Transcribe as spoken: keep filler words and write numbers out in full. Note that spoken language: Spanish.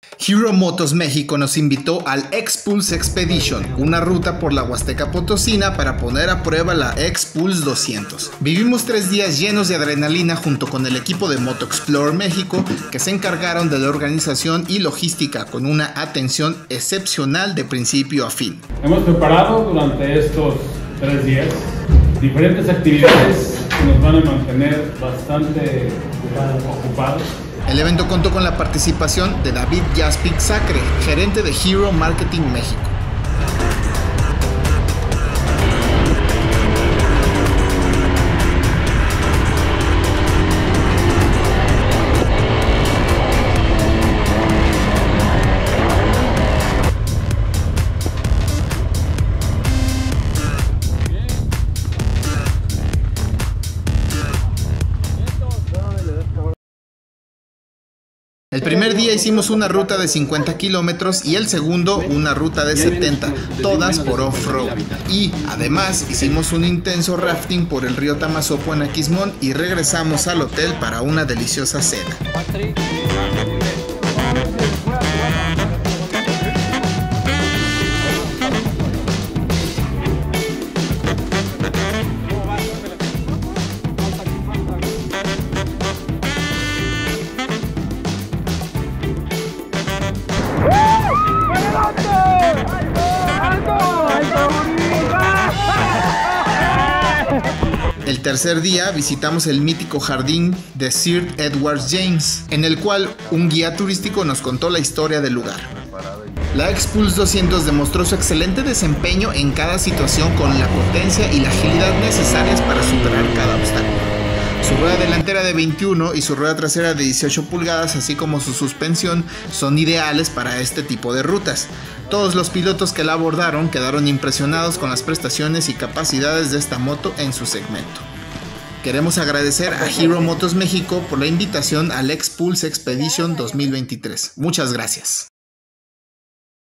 Hero Motos México nos invitó al X-Pulse Expedition, una ruta por la Huasteca Potosina para poner a prueba la X-Pulse doscientos. Vivimos tres días llenos de adrenalina junto con el equipo de Moto Explorer México, que se encargaron de la organización y logística con una atención excepcional de principio a fin. Hemos preparado durante estos tres días diferentes actividades que nos van a mantener bastante ocupados. El evento contó con la participación de David Jaspic Sacre, gerente de Hero Marketing México. El primer día hicimos una ruta de cincuenta kilómetros y el segundo una ruta de setenta, todas por off-road. Y además hicimos un intenso rafting por el río Tamazopo en Aquismón y regresamos al hotel para una deliciosa cena. El tercer día visitamos el mítico jardín de Sir Edward James, en el cual un guía turístico nos contó la historia del lugar. La X-Pulse doscientos demostró su excelente desempeño en cada situación con la potencia y la agilidad necesarias para superar cada obstáculo. Su rueda delantera de veintiuno y su rueda trasera de dieciocho pulgadas, así como su suspensión, son ideales para este tipo de rutas. Todos los pilotos que la abordaron quedaron impresionados con las prestaciones y capacidades de esta moto en su segmento. Queremos agradecer a Hero Motos México por la invitación al X-Pulse Expedition dos mil veintitrés. Muchas gracias.